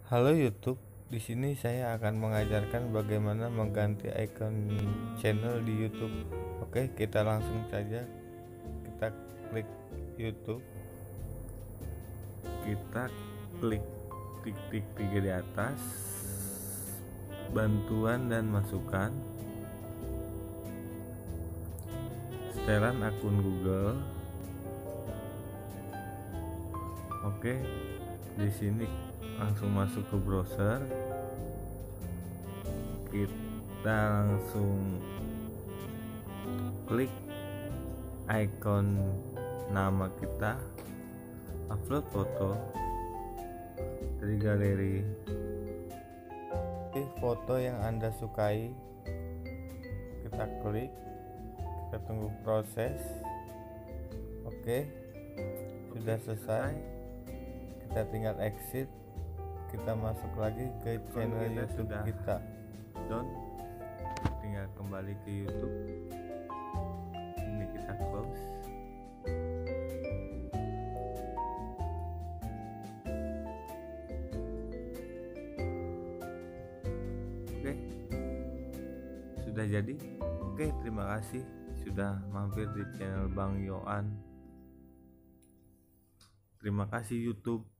Halo YouTube, di sini saya akan mengajarkan bagaimana mengganti icon channel di YouTube. Oke, kita langsung saja. Kita klik YouTube. Kita klik tik-tik 3 di atas. Bantuan dan masukan. Setelan akun Google. Oke, di sini langsung masuk ke browser, kita langsung klik icon nama kita, upload foto dari galeri, foto yang Anda sukai, kita klik, kita tunggu proses. Oke, sudah selesai, kita tinggal exit, kita masuk lagi ke channel YouTube kita. Tinggal kembali ke YouTube. Ini kita close. Oke, sudah jadi. Oke, terima kasih sudah mampir di channel Bang Yoan. Terima kasih YouTube.